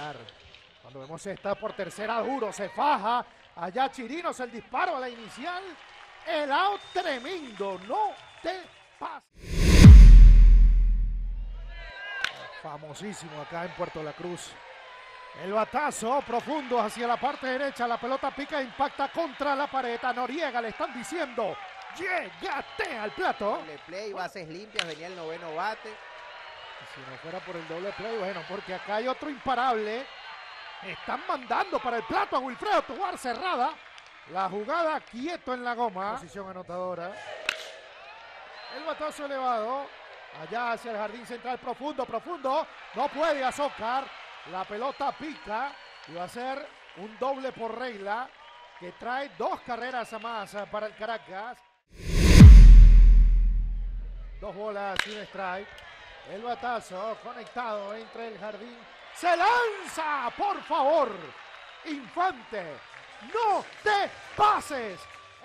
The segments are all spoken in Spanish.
Aguilar. Cuando vemos esta por tercera, duro, se faja. Allá Chirinos, el disparo a la inicial. El out tremendo, no te pases. Famosísimo acá en Puerto La Cruz. El batazo profundo hacia la parte derecha. La pelota pica e impacta contra la pared. A Noriega le están diciendo: llégate al plato. Doble play, bases limpias, venía el noveno bate. Y si no fuera por el doble play, bueno, porque acá hay otro imparable. Están mandando para el plato a Wilfredo Tovar, cerrada. La jugada quieto en la goma. Posición anotadora. El batazo elevado. Allá hacia el jardín central, profundo, profundo. No puede Azócar. La pelota pica y va a ser un doble por regla que trae 2 carreras a más para el Caracas. 2 bolas sin strike. El batazo conectado entre el jardín. ¡Se lanza! ¡Por favor! Infante, no te pases.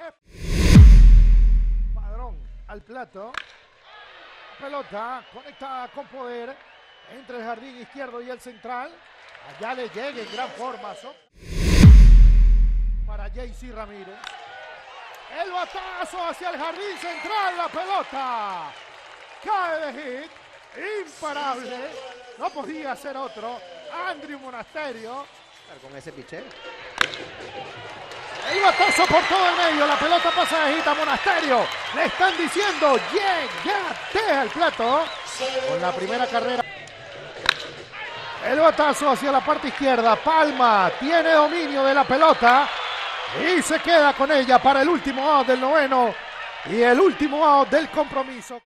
Padrón al plato. Pelota conectada con poder entre el jardín izquierdo y el central. Allá le llega en gran forma para JC Ramírez. El batazo hacia el jardín central. La pelota cae de hit. Imparable. No podía ser otro. Andrew Monasterio. Con ese picheo. El batazo por todo el medio. La pelota pasa de hit a Monasterio. Le están diciendo: llégate al plato. Con la primera carrera. El batazo hacia la parte izquierda. Palma tiene dominio de la pelota y se queda con ella para el último out del noveno y el último out del compromiso.